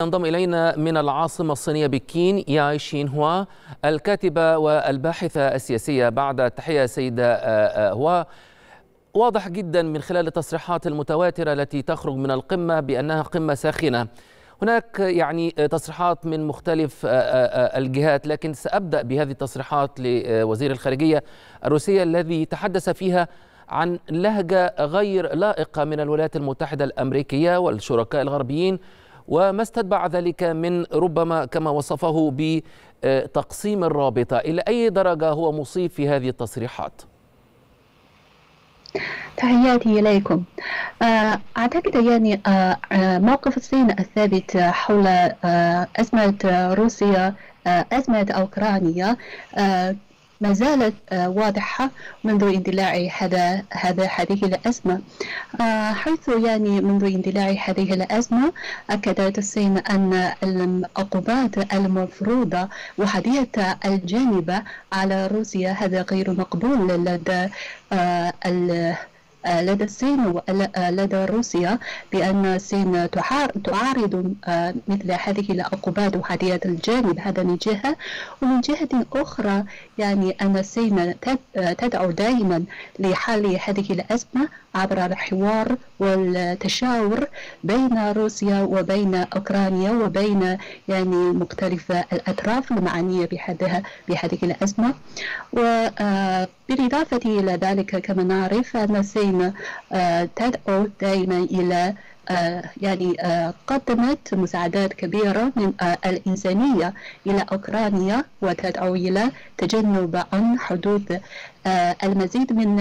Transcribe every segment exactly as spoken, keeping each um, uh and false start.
ينضم إلينا من العاصمة الصينية بكين ياي شين هوا، الكاتبة والباحثة السياسية. بعد التحية سيدة هوا، واضح جدا من خلال التصريحات المتواترة التي تخرج من القمة بأنها قمة ساخنة. هناك يعني تصريحات من مختلف الجهات، لكن سأبدأ بهذه التصريحات لوزير الخارجية الروسية الذي تحدث فيها عن لهجة غير لائقة من الولايات المتحدة الأمريكية والشركاء الغربيين، وما استتبع ذلك من ربما كما وصفه بتقسيم الرابطة. إلى أي درجة هو مصيب في هذه التصريحات؟ تحياتي إليكم. أعتقد يعني موقف الصين الثابت حول أزمة روسيا، أزمة أوكرانيا، ما زالت واضحة منذ اندلاع هذا هذا هذه الأزمة، حيث يعني منذ اندلاع هذه الأزمة أكدت الصين أن العقوبات المفروضة وحدية الجانب على روسيا هذا غير مقبول لدى لدى الصين ولدى روسيا، بأن الصين تعارض مثل هذه العقوبات وحدية الجانب، هذا من جهة. ومن جهة أخرى يعني أن الصين تدعو دائما لحل هذه الأزمة عبر الحوار والتشاور بين روسيا وبين أوكرانيا وبين يعني مختلف الأطراف المعنية بهذه بهذه الأزمة. وبالإضافة إلى ذلك كما نعرف أن الصين تدعو دائما إلى يعني قدمت مساعدات كبيرة من الإنسانية إلى أوكرانيا، وتدعو إلى تجنب عن حدوث المزيد من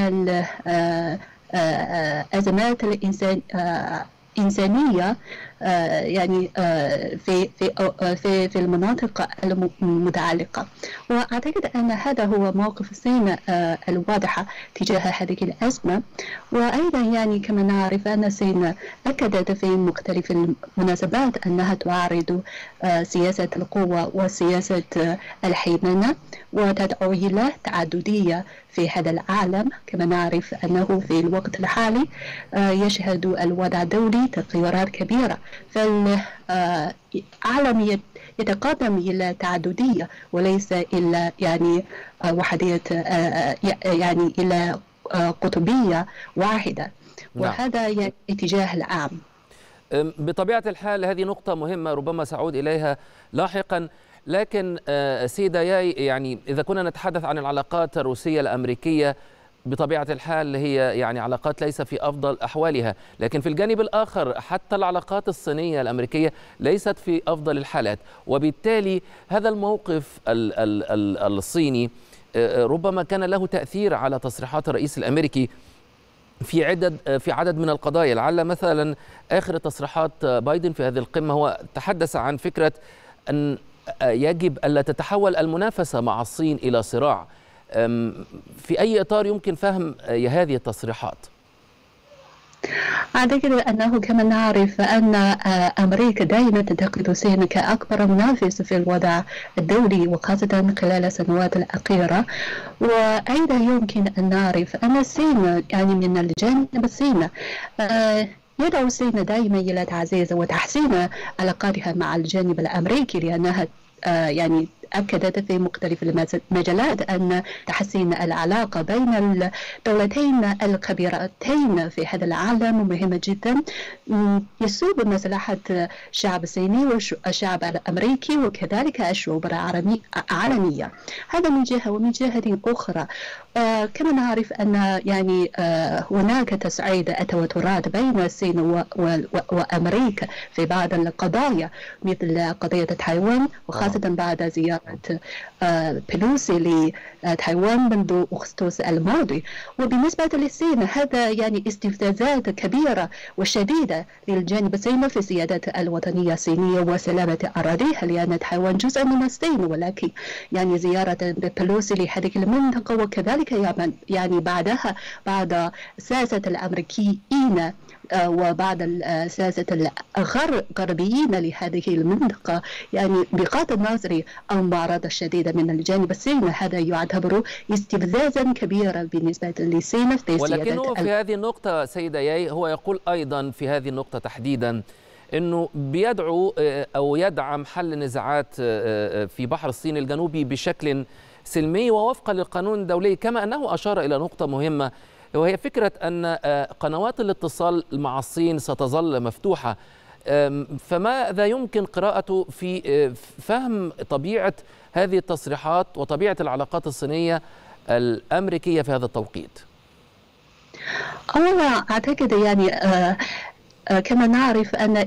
الأزمات الإنسان إنسانية يعني في في في في المناطق المتعلقة. وأعتقد أن هذا هو موقف الصين الواضح تجاه هذه الأزمة. وأيضا يعني كما نعرف أن الصين أكدت في مختلف المناسبات أنها تعارض سياسة القوة وسياسة الهيمنة، وتدعو إلى تعددية في هذا العالم. كما نعرف أنه في الوقت الحالي يشهد الوضع الدولي تغيرات كبيرة، فالعالم يتقدم إلى تعددية وليس إلا يعني وحدية يعني إلى قطبية واحدة. وهذا يعني الاتجاه العام. بطبيعة الحال هذه نقطة مهمة ربما سأعود إليها لاحقا، لكن سيدة ياي، يعني إذا كنا نتحدث عن العلاقات الروسية الأمريكية بطبيعة الحال هي يعني علاقات ليس في أفضل أحوالها، لكن في الجانب الآخر حتى العلاقات الصينية الأمريكية ليست في أفضل الحالات، وبالتالي هذا الموقف ال ال ال الصيني ربما كان له تأثير على تصريحات الرئيس الأمريكي في عدد في عدد من القضايا. لعل مثلا آخر تصريحات بايدن في هذه القمة هو تحدث عن فكرة أن يجب ألا تتحول المنافسة مع الصين إلى صراع. في أي إطار يمكن فهم هذه التصريحات؟ أعتقد أنه كما نعرف أن أمريكا دائما تنتقد الصين كأكبر منافس في الوضع الدولي، وخاصة خلال السنوات الأخيرة. وأيضا يمكن أن نعرف أن الصين يعني من الجانب الصيني يدعو الصين دائما إلى تعزيز وتحسين علاقاتها مع الجانب الأمريكي، لأنها يعني أكدت في مختلف المجالات أن تحسين العلاقة بين الدولتين الكبيرتين في هذا العالم مهمة جدا، يصوب مصلحة الشعب الصيني والشعب الأمريكي وكذلك الشعوب العالمية. هذا من جهة. ومن جهة أخرى كما نعرف أن يعني هناك تصعيد التوترات بين الصين وأمريكا في بعض القضايا مثل قضية تايوان، وخاصة بعد زيارة بيلوسي لتايوان منذ أغسطس الماضي. وبالنسبة للصين هذا يعني استفزازات كبيرة وشديدة للجانب الصيني في سيادة الوطنية الصينية وسلامة أراضيها، لأن تايوان جزء من الصين. ولكن يعني زيارة بيلوسي لهذه المنطقة وكذلك يعني بعدها بعد سياسة الأمريكيين وبعض الساسة الغربيين لهذه المنطقة، يعني بغض النظر عن المعارضة الشديدة من الجانب الصيني، هذا يعتبر استفزازا كبيرا بالنسبة للصين في سيادة. ولكنه في هذه النقطة سيدة ياي هو يقول أيضا في هذه النقطة تحديدا أنه بيدعو أو يدعم حل النزاعات في بحر الصين الجنوبي بشكل سلمي ووفقا للقانون الدولي، كما أنه أشار إلى نقطة مهمة وهي فكرة أن قنوات الاتصال مع الصين ستظل مفتوحة. فماذا يمكن قراءته في فهم طبيعة هذه التصريحات وطبيعة العلاقات الصينية الأمريكية في هذا التوقيت؟ أولا أعتقد يعني آه كما نعرف أن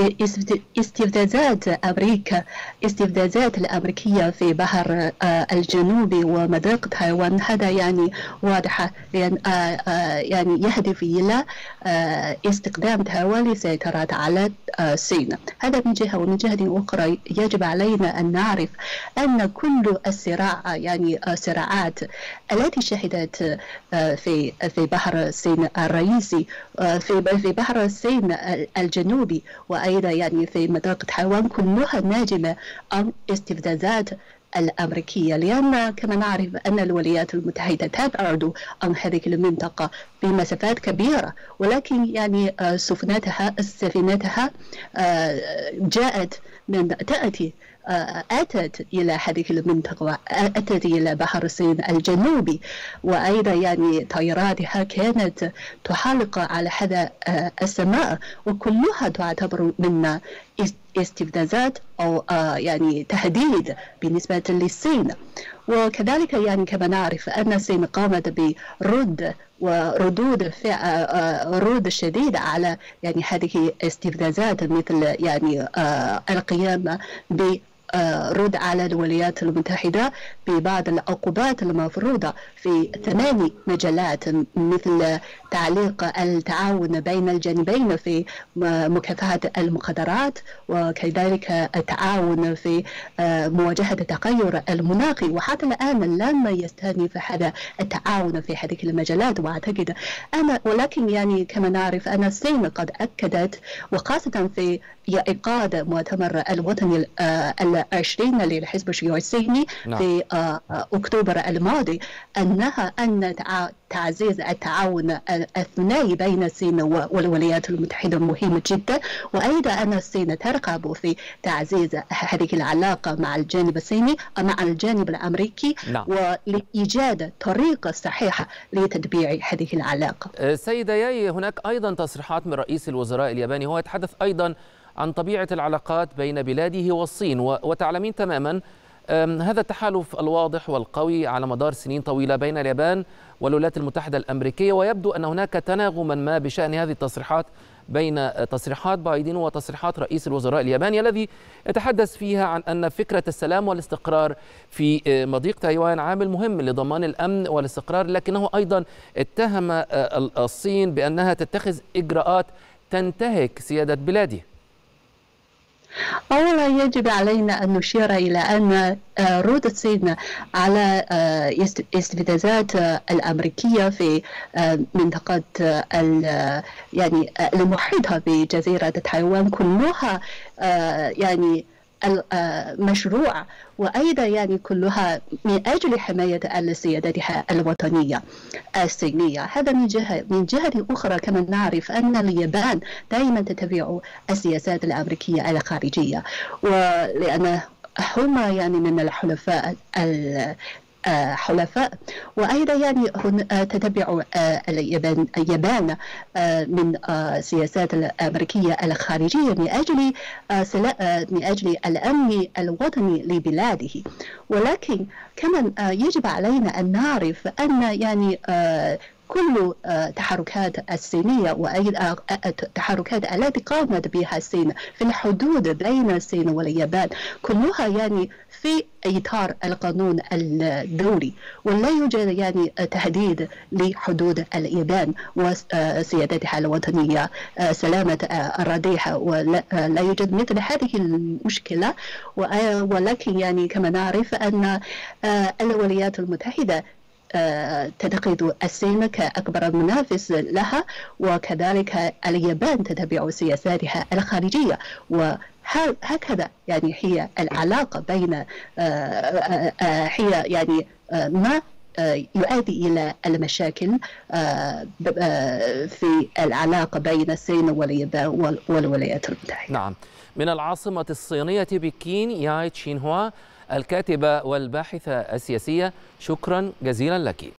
استفزازات أمريكا استفزازات الأمريكية في بحر الجنوبي ومضيق تايوان هذا يعني واضحة، لأن يعني يهدف إلى استخدام تايوان للسيطرة على الصين. هذا من جهة، ومن جهة أخرى يجب علينا أن نعرف أن كل الصراع يعني الصراعات التي شهدت في في بحر الصين الرئيسي في في بحر الصين الجنوبي وأيضا يعني في مضيق تايوان كلها ناجمة عن استفزازات الأمريكية، لأن كما نعرف أن الولايات المتحدة تبعد عن هذه المنطقة بمسافات كبيرة، ولكن يعني سفناتها سفينتها جاءت من تأتي أتت إلى هذه المنطقة وأتت إلى بحر الصين الجنوبي، وأيضا يعني طائراتها كانت تحلق على هذا السماء، وكلها تعتبر من استفزازات أو يعني تهديد بالنسبة للصين. وكذلك يعني كما نعرف أن الصين قامت برد وردود ردود شديدة على يعني هذه الاستفزازات، مثل يعني القيام ب رد على الولايات المتحدة ببعض العقوبات المفروضة في ثمان مجالات، مثل تعليق التعاون بين الجانبين في مكافحة المخدرات، وكذلك التعاون في مواجهة التغير المناخي. وحتى الآن لم يستهدف هذا التعاون في هذه المجالات، وأعتقد أنا ولكن يعني كما نعرف أن الصين قد أكدت، وخاصة في إعقاد مؤتمر الوطني العشرين للحزب الشيوعي الصيني في أكتوبر الماضي، أنها أن تعزيز التعاون الثنائي بين الصين والولايات المتحدة مهم جدا، وأيضا أن الصين ترغب في تعزيز هذه العلاقة مع الجانب الصيني مع الجانب الأمريكي نعم. ولإيجاد طريقة صحيحة لتطبيع هذه العلاقة. سيدة ياي، هناك أيضا تصريحات من رئيس الوزراء الياباني، هو يتحدث أيضا عن طبيعة العلاقات بين بلاده والصين، وتعلمين تماما هذا التحالف الواضح والقوي على مدار سنين طويلة بين اليابان والولايات المتحدة الأمريكية، ويبدو أن هناك تناغما ما بشأن هذه التصريحات بين تصريحات بايدن وتصريحات رئيس الوزراء الياباني الذي يتحدث فيها عن أن فكرة السلام والاستقرار في مضيق تايوان عامل مهم لضمان الأمن والاستقرار، لكنه أيضا اتهم الصين بأنها تتخذ إجراءات تنتهك سيادة بلاده. أولا يجب علينا أن نشير إلى أن رد الصين على استفزازات الأمريكية في منطقة يعني المحيطة بجزيرة تايوان كلها يعني المشروع، وأيضا يعني كلها من أجل حماية سيادتها الوطنية الصينية. هذا من جهة. من جهة أخرى كما نعرف أن اليابان دائما تتبع السياسات الأمريكية الخارجية، ولأن هما يعني من الحلفاء حلفاء، وأيضا يعني تتبع اليابان اليابان من السياسات الأمريكية الخارجية من أجل من أجل الأمن الوطني لبلاده. ولكن كما يجب علينا أن نعرف أن يعني كل تحركات الصينية وأيضا التحركات التي قامت بها الصين في الحدود بين الصين واليابان كلها يعني في إطار القانون الدولي، ولا يوجد يعني تهديد لحدود اليابان وسيادتها الوطنية سلامة أراضيها، ولا يوجد مثل هذه المشكلة. ولكن يعني كما نعرف أن الولايات المتحدة تتخذ الصين كأكبر منافس لها، وكذلك اليابان تتبع سياساتها الخارجية، وهكذا يعني هي العلاقة بين هي يعني ما يؤدي إلى المشاكل في العلاقة بين الصين واليابان والولايات المتحدة. نعم. من العاصمة الصينية بكين، ياي تشينهوا الكاتبة والباحثة السياسية، شكرا جزيلا لك.